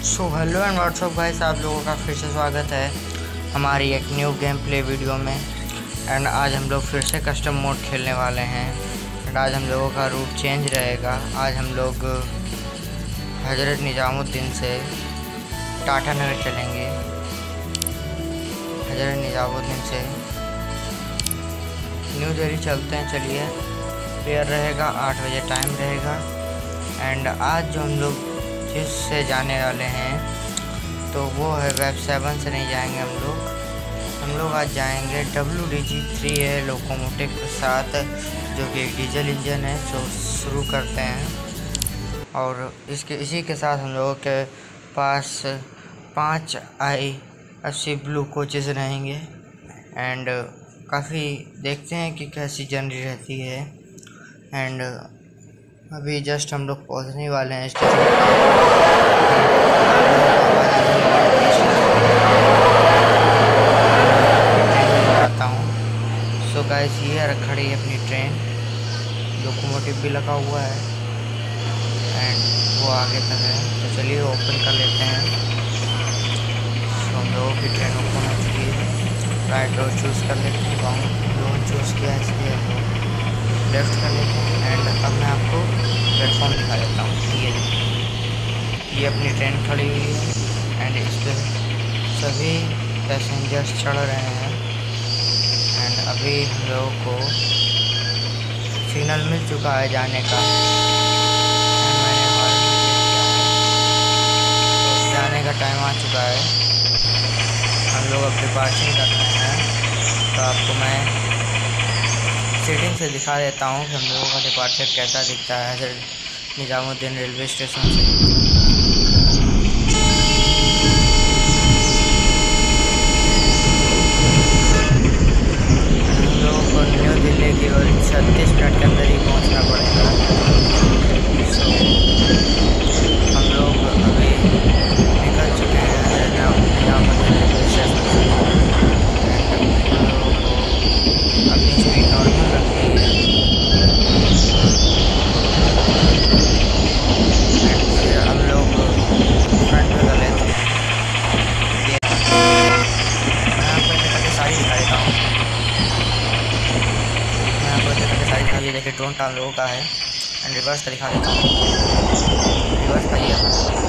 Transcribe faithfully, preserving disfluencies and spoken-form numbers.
So hello and what's up guys, आप लोगों का फिर से स्वागत है हमारी एक न्यू गेम प्ले वीडियो में। एंड आज हम लोग फिर से कस्टम मोड खेलने वाले हैं। एंड आज हम लोगों का रूट चेंज रहेगा। आज हम लोग हजरत निजामुद्दीन से टाटा नगर चलेंगे। हजरत निजामुद्दीन से न्यू दिल्ली चलते हैं। चलिए, प्रेयर रहेगा, आठ बजे टाइम रहेगा। एंड आज जो हम लोग जिससे जाने वाले हैं तो वो है वेब सेवन से नहीं जाएंगे हम लोग हम लोग आज जाएंगे W D G three A locomotive के साथ, जो कि एक डीजल इंजन है। तो शुरू करते हैं। और इसके इसी के साथ हम लोगों के पास पांच आई अस्सी ब्लू कोचेस रहेंगे। एंड काफ़ी देखते हैं कि कैसी जर्नी रहती है। एंड अभी जस्ट हम लोग पहुंचने वाले हैं स्टेशन। आता हूँ। सो गाइस, ये खड़ी है अपनी ट्रेन, लोकोमोटिव भी लगा हुआ है एंड वो आगे तक है। तो चलिए ओपन कर लेते हैं। सो हम लोगों की ट्रेन ओपन हो चुकी है। राइट रोड चूज़ कर लेते हैं। लॉन्ग रोड चूज़ किया, इसलिए हम लोग लेफ्ट कर लेते हैं। एंड अब मैं आपको प्लेटफॉर्म दिखा देता हूँ। ये ये अपनी ट्रेन खड़ी हुई है एंड इस पर सभी पैसेंजर्स चढ़ रहे हैं। एंड अभी हम लोगों को सिग्नल मिल चुका है जाने का। जाने का टाइम आ चुका है। हम लोग अब डिपार्चर कर रहे हैं। तो आपको मैं सीटिंग से दिखा देता हूँ कि हम लोगों का डिपार्चर कैसा दिखता है हजरत निजामुद्दीन रेलवे स्टेशन से। हम लोगों को न्यू दिल्ली की ओर छत्तीस मिनट के अंदर ही पहुँचना पड़ेगा। सो हम लोग अभी निकल चुके हैं हजरत निजामुद्दीन रेलवे स्टेशन से। हम लोगों को अपनी स्पीड नॉर्मल रखनी है। हम लोग फ्रंट पे कर लेते हैं। मैं आपको जगह की सारी दिखा देता हूँ। मैं आपको जगह की सारी दिखा ये देखिए ड्रोन हम लोगों का है। एंड रिवर्स का दिखा देता हूँ। रिवर्स का ये